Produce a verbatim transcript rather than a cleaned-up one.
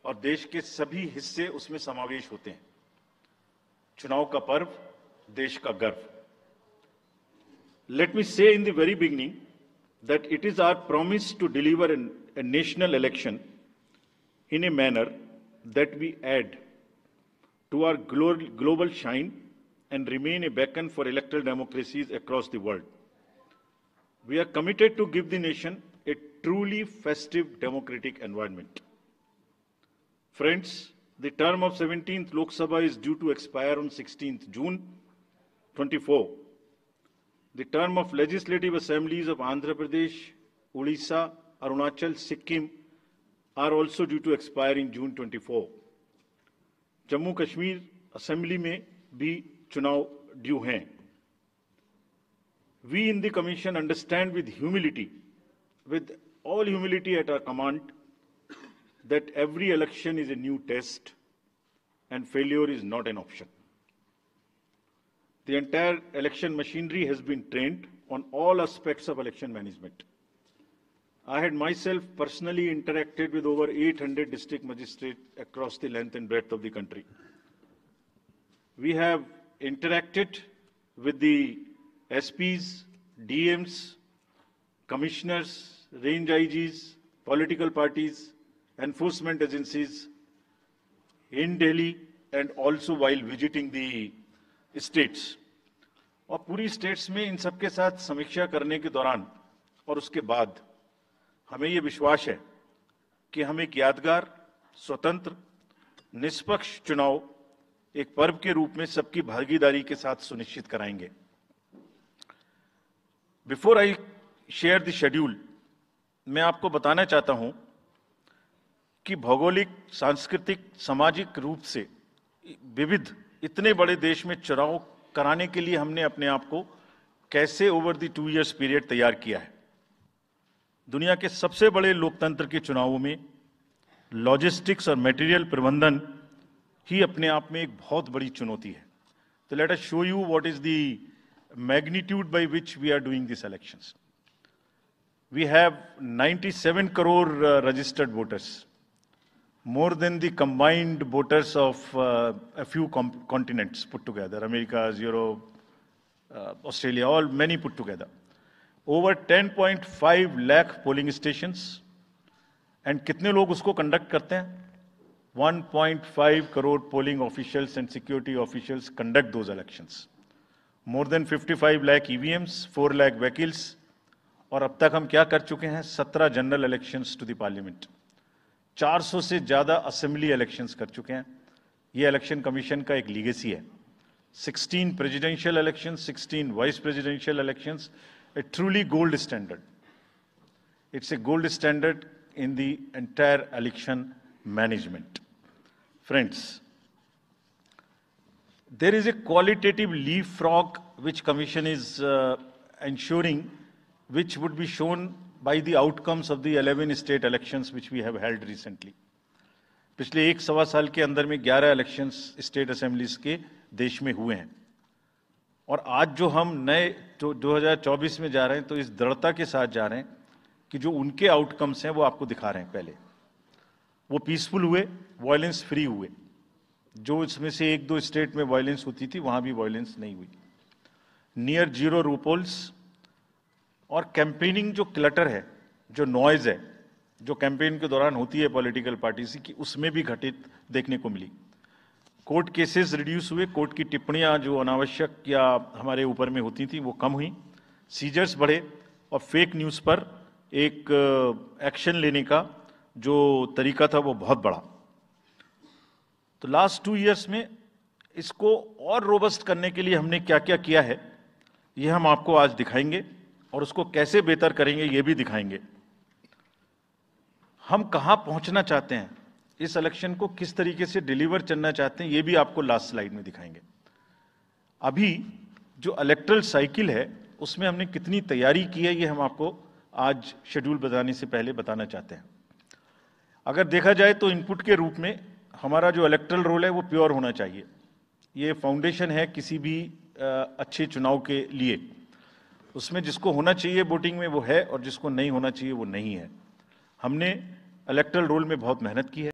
और देश के सभी हिस्से उसमें समावेश होते हैं। चुनाव का पर्व, देश का गर्व। Let me say in the very beginning that it is our promise to deliver an, a national election in a manner that we add to our glo- global shine and remain a beacon for electoral democracies across the world. We are committed to give the nation a truly festive democratic environment. Friends, the term of seventeenth Lok Sabha is due to expire on sixteenth June twenty-four. The term of legislative assemblies of Andhra Pradesh, Odisha, Arunachal, Sikkim are also due to expire in June twenty-four. Jammu Kashmir assembly में भी चुनाव due हैं. We in the Commission understand with humility, with all humility at our command, that every election is a new test and failure is not an option. The entire election machinery has been trained on all aspects of election management. I had myself personally interacted with over eight hundred district magistrates across the length and breadth of the country. We have interacted with the S Ps, D Ms, commissioners, range I Gs, political parties, enforcement agencies in Delhi and also while visiting the states. और पूरी states में इन सबके साथ समीक्षा करने के दौरान और उसके बाद हमें ये विश्वास है कि हम एक यादगार, स्वतंत्र, निष्पक्ष चुनाव एक पर्व के रूप में सबकी भागीदारी के साथ सुनिश्चित कराएंगे. Before I share the schedule, मैं आपको बताना चाहता हूं कि भौगोलिक, सांस्कृतिक, सामाजिक रूप से विविध इतने बड़े देश में चुनाव कराने के लिए हमने अपने आप को कैसे over the two years period तैयार किया है. दुनिया के सबसे बड़े लोकतंत्र के चुनावों में लॉजिस्टिक्स और मटेरियल प्रबंधन ही अपने आप में एक बहुत बड़ी चुनौती है. तो let us show you what is the magnitude by which we are doing this elections. We have ninety-seven crore registered voters, more than the combined voters of uh, a few continents put together, America, Europe, uh, Australia, all many put together. Over ten point five lakh polling stations, and कितने लोग उसको conduct करते हैं? one point five crore polling officials and security officials conduct those elections. More than fifty-five lakh E V Ms, four lakh vehicles, और अब तक हम क्या कर चुके हैं? seventeen general elections to the parliament. four hundred से ज्यादा असेंबली इलेक्शंस कर चुके हैं. ये इलेक्शन कमीशन का एक लीगेसी है. sixteen presidential elections, sixteen vice presidential elections, a truly gold standard. It's a gold standard in the entire election management. Friends, there is a qualitative leapfrog which Commission is uh, ensuring, which would be shown by the outcomes of the eleven state elections which we have held recently. पिछले एक सवा साल के अंदर में eleven elections state assemblies के देश में हुए हैं. और आज जो हम नए जो दो हज़ार चौबीस में जा रहे हैं, तो इस दृढ़ता के साथ जा रहे हैं कि जो उनके आउटकम्स हैं वो आपको दिखा रहे हैं. पहले वो पीसफुल हुए, वायलेंस फ्री हुए. जो इसमें से एक दो स्टेट में वायलेंस होती थी, वहां भी वायलेंस नहीं हुई. नियर जीरो रूपोल्स और कैंपेनिंग जो क्लटर है, जो नॉइज है, जो कैंपेन के दौरान होती है पॉलिटिकल पार्टीज की, उसमें भी घटित देखने को मिली. कोर्ट केसेस रिड्यूस हुए. कोर्ट की टिप्पणियां जो अनावश्यक या हमारे ऊपर में होती थी वो कम हुई. सीजर्स बढ़े और फेक न्यूज़ पर एक एक्शन लेने का जो तरीका था वो बहुत बढ़ा. तो लास्ट टू इयर्स में इसको और रोबस्ट करने के लिए हमने क्या क्या किया है, ये हम आपको आज दिखाएंगे और उसको कैसे बेहतर करेंगे ये भी दिखाएंगे. हम कहां पहुंचना चाहते हैं, इस इलेक्शन को किस तरीके से डिलीवर करना चाहते हैं, ये भी आपको लास्ट स्लाइड में दिखाएंगे. अभी जो इलेक्टरल साइकिल है उसमें हमने कितनी तैयारी की है, ये हम आपको आज शेड्यूल बताने से पहले बताना चाहते हैं. अगर देखा जाए तो इनपुट के रूप में हमारा जो इलेक्टरल रोल है वो प्योर होना चाहिए. ये फाउंडेशन है किसी भी अच्छे चुनाव के लिए. उसमें जिसको होना चाहिए वोटिंग में वो है और जिसको नहीं होना चाहिए वो नहीं है. हमने इलेक्टरल रोल में बहुत मेहनत की है.